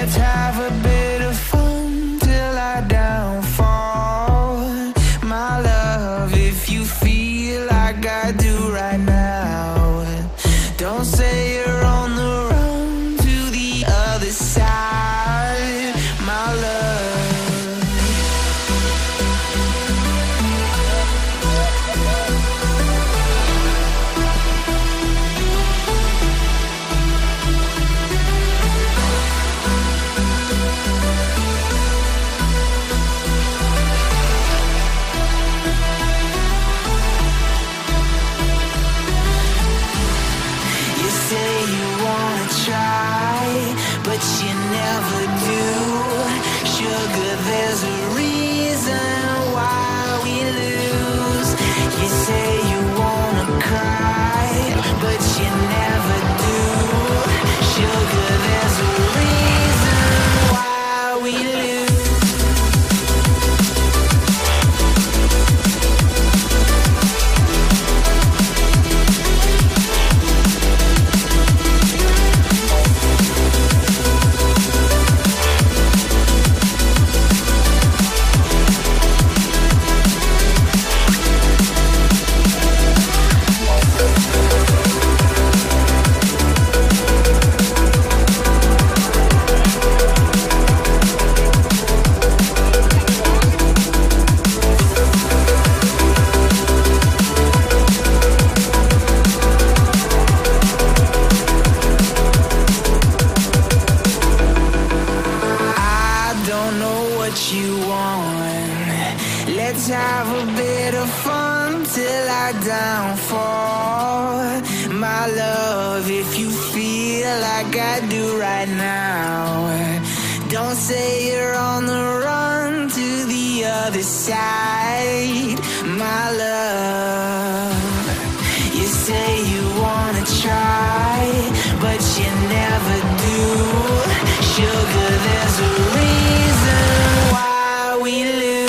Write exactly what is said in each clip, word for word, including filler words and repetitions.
Let's have a bit of fun till I downfall. My love, if you feel like I do right now, don't say you're on the run to the other side, my love. But you never do. Sugar, there's a reason why we lose. You say you wanna cry, but you never do. Sugar, there's a reason why we lose. You want. Let's have a bit of fun till I downfall. My love, if you feel like I do right now, don't say you're on the run to the other side, my love. You say you wanna try, but you never do. Sugar, there's a reason why we lose.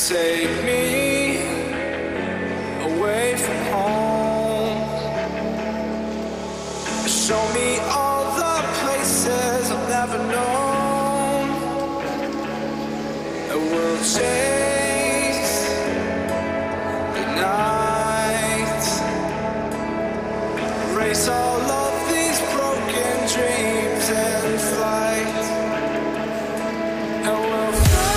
Take me away from home. Show me all the places I've never known. And we'll chase the night, race all of these broken dreams and flight. And we'll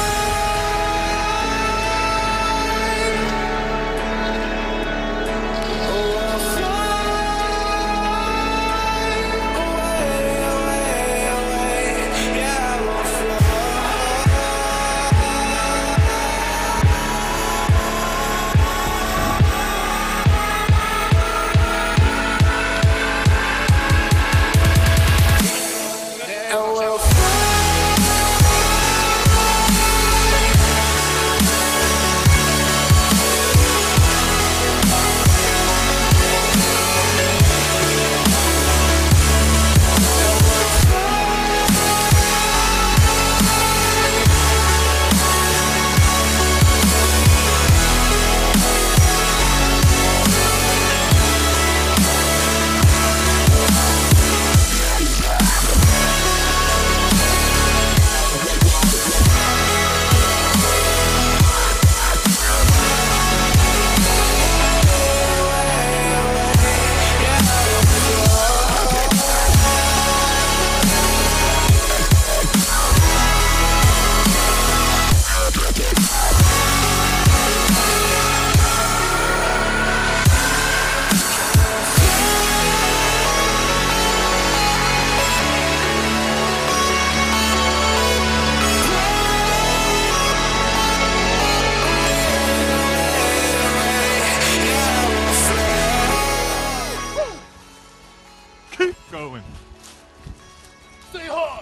going. Stay hard.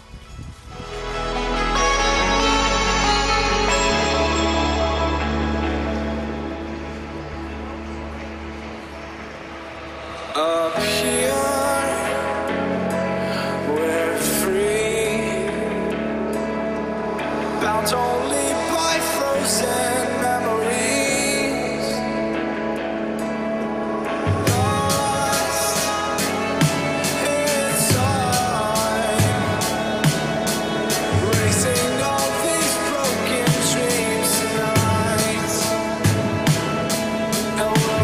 Up here, we're free, bound only by frozen memories. Lost in time, racing all these broken dreams tonight. And we'll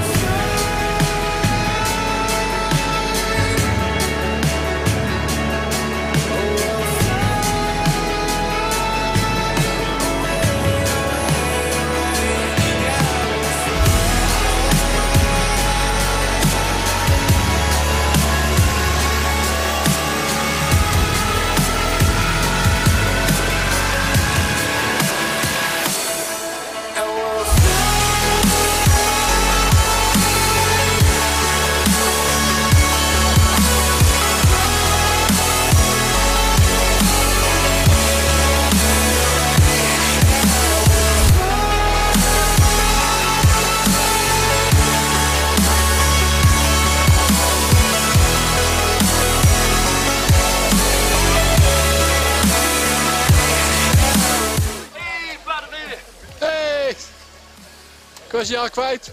Ik was je al kwijt.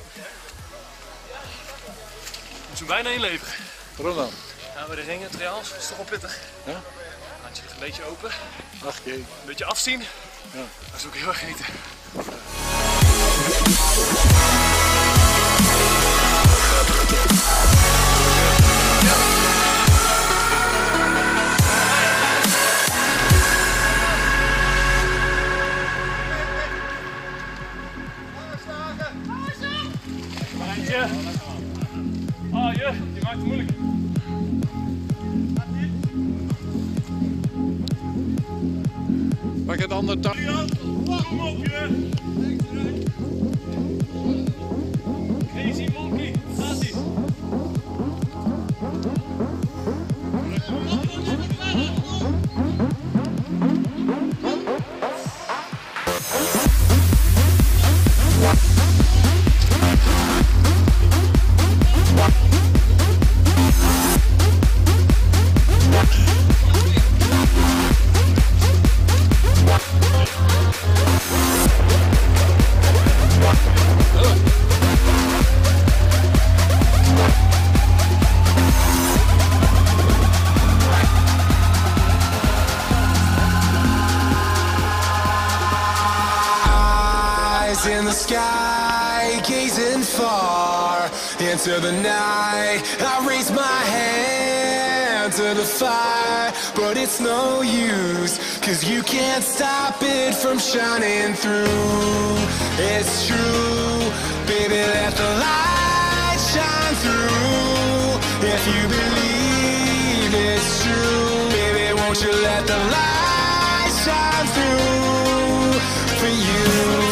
Moet je bijna inleveren. Waarom dan? Nou, bij de ringen, trials, is toch wel pittig. Ja? Handje ligt een beetje open. Ach jee. Een beetje afzien. Ja. Dat is ook heel erg genieten. Ah, je, je maakt het moeilijk. Pak het andere tak. Kom op, je. Crazy monkey, gaat ie. sky, gazing far into the night. I raise my hand to the fire, but it's no use, cause you can't stop it from shining through. It's true, baby, let the light shine through. If you believe it's true, baby, won't you let the light shine through for you.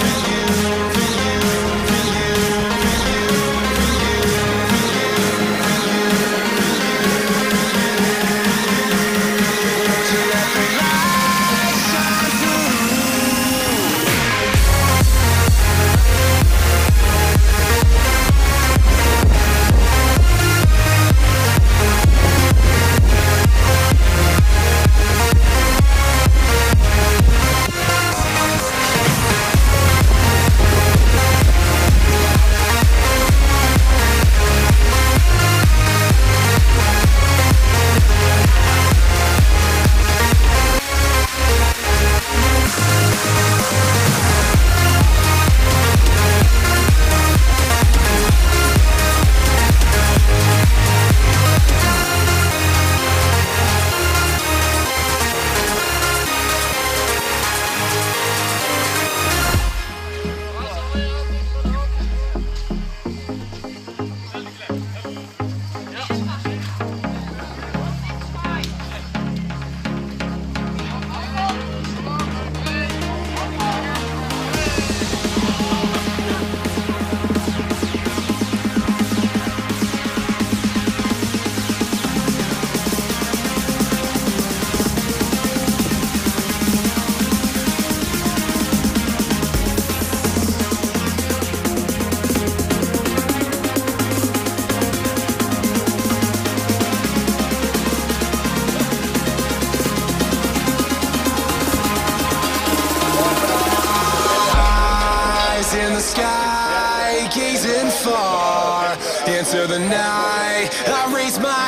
In the sky, gazing far into the night. I raise my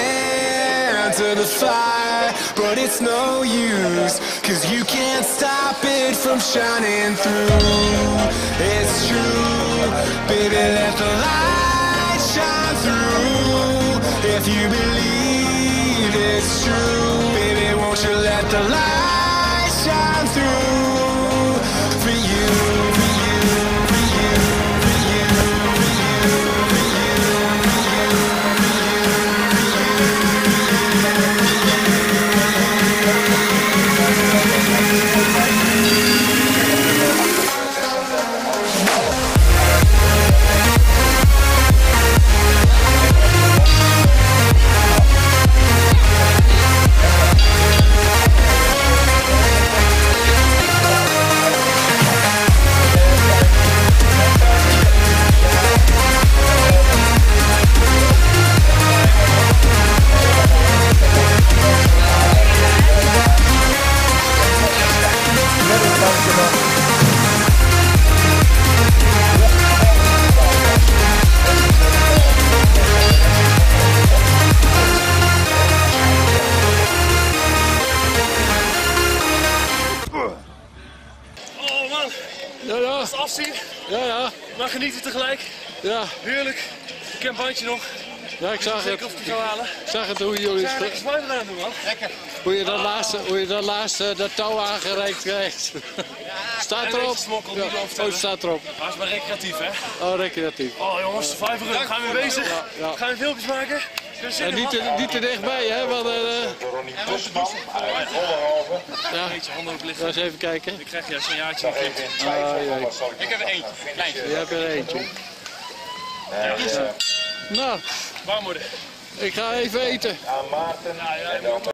hand to the fire, but it's no use, cause you can't stop it from shining through. It's true, baby, let the light shine through. If you believe it's true, baby, won't you let the light shine through for you. Ja, ja. Als afzien, Ja, ja. maar genieten tegelijk. Ja. Heerlijk. Ik ken bandje nog. Ja, ik zag het. Zeker of ik die zou halen. Ik zag het hoe We jullie zijn lekker spuiten aan het doen, man. Lekker. hoe je dat laatste, hoe je dat laatste dat touw aangereikt krijgt. Staat en erop. smokkel, Ja. niet Oh, overtellen. het staat erop. Maar het is maar recreatief, hè? Oh, recreatief. Oh jongens, vijf uur. Gaan we weer bezig? Ja, ja. Gaan we filmpjes maken? En niet te, niet te dichtbij, hè? Want, uh, ja, Een beetje handen op liggen. laat eens even kijken. Ik krijg je een jaartje nog kind. Ah, jee. Ik heb er eentje, kleintje. Je hebt er eentje. Ja. Nou, Baarmoeder. ik ga even eten. Ja, ja,